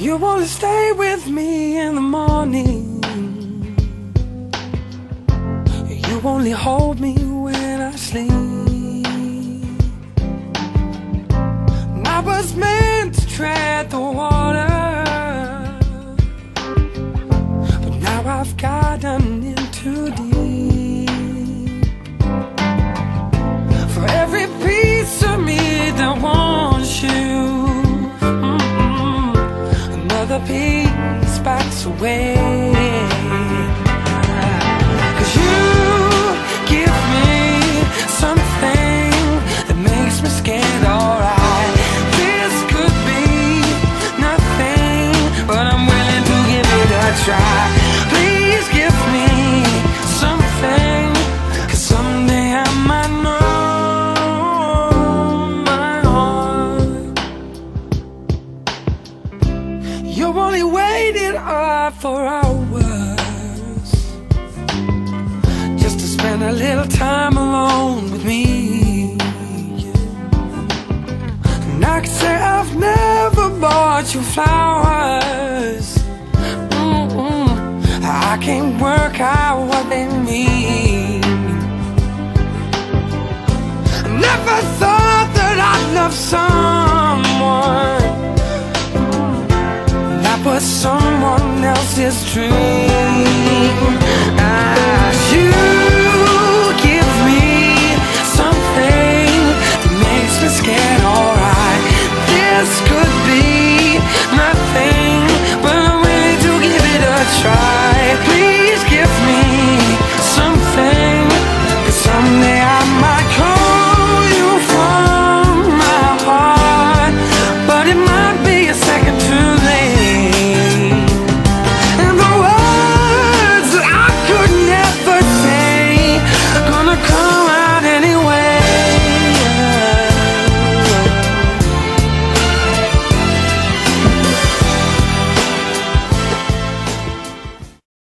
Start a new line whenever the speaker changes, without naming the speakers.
You wanna stay with me in the morning. You only hold me when I sleep. And I was meant to tread the water, but now I've gotten in too deep. For every piece of me that wants you, another piece backs away. 'Cause you give me something that makes me scared, alright. This could be nothing, but I'm willing to give it a try. Please give me something, 'cause someday I might know my heart. You only waited up for hours just to spend a little time alone with me. And I could say I've never bought you flowers. I can't work out what they mean. I never thought that I'd love someone that was someone else's dream.